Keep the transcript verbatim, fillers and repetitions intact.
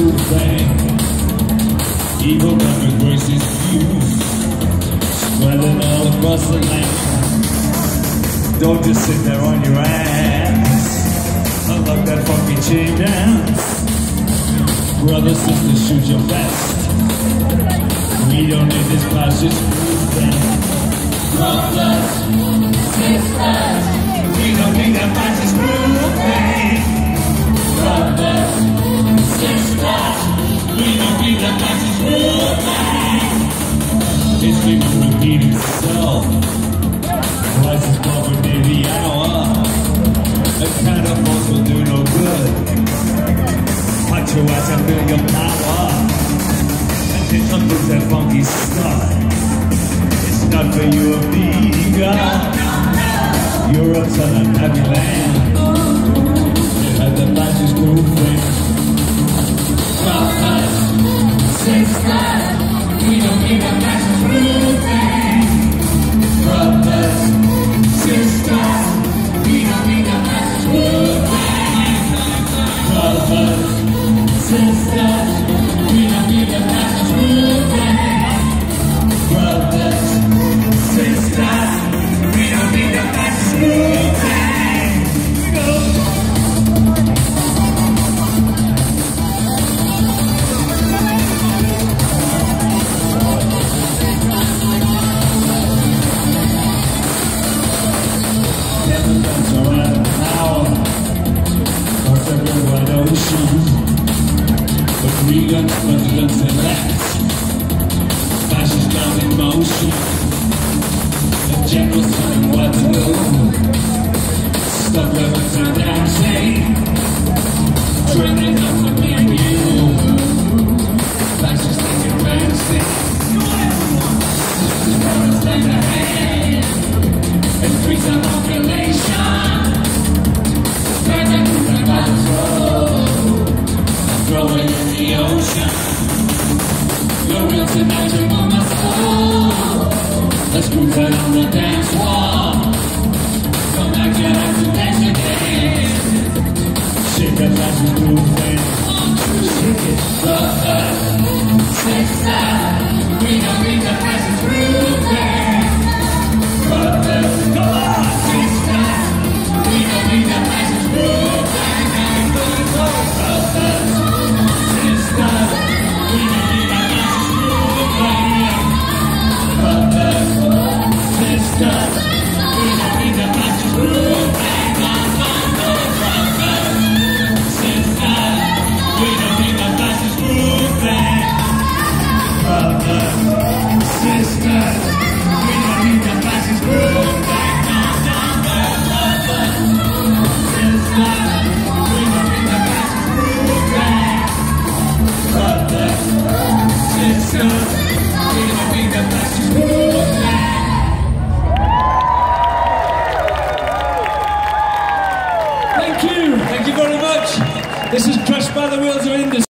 groove thing. Evil never graces fuse, spreading all across the land. Don't just sit there on your ass. I love that funky chain dance. Brother, sister, shoot your best. We don't need this cautious groove thing. Brothers, sisters, we don't need that cautious groove thing. Brothers, sisters, we don't need that cautious groove thing. History will repeat itself. Price is proper near the hour. That kind of force will do no good. Punch your ass and feel your power. And then come with that funky stuff. It's not for you or me, God. You're up to the happy land. You have the fascist movement. Brothers, sisters, we don't need a fascist movement. Brothers, sisters, we don't need a fascist movement. Brothers, sisters, we don't need a fascist movement. Brothers, sisters, we don't need a fascist movement. Go. But we got presidents elect, fascists down in motion, the generals telling what to do, stop weapons and dancing, training up for me and you, fascists taking dancing, the government's laying their hand, increase our population, spread the movement by the road. Throw it in the ocean. Your will tonight, you on my soul. Let's move it on the dance floor. Come back your hands and dance again. Shake that fascist movement. Shake it. Brothers, sisters, we don't need the fascist movement. Brothers, come on, sisters, we don't need the fascist movement. Brothers, Thank you. Thank you very much. This is Crushed by the Wheels of Industry.